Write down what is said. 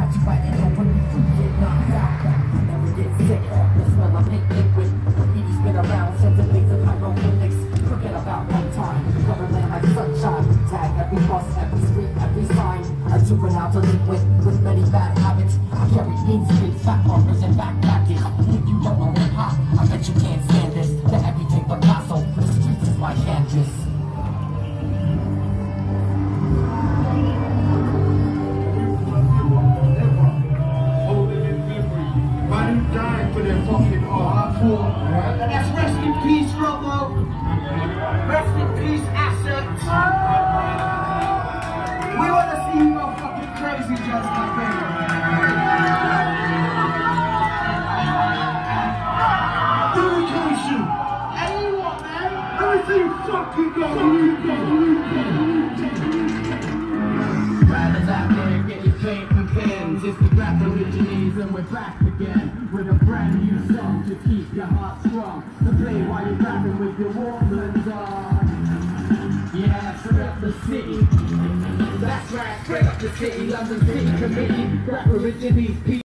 watch fighting over me, get knocked out. Never get sick, the smell of pink liquid. Edie's been around since the days of hieroglyphics. Forget about one time, government like sunshine. Tag every bus, every street, every sign. A juvenile delinquent with many bad habits. I carry mean streets, fat bumpers, and backpackers. If you don't know hip-hop, I bet you can't stand this. The everyday Picasso, the streets is my canvas. Dying for their fucking hardcore. And that's rest in peace, Robo. Rest in peace, assets. We want to see you go fucking crazy, just like that. Dedication. Hey, you what, man? Let me see you fucking go. Riders out there getting paid for pins. It's the rap origines and we're back again with a brand new song to keep your heart strong. To play while you're rapping with your Walkmans on. Yeah, straight up the city. That's right, straight up the city. London City Committee. Rap origines.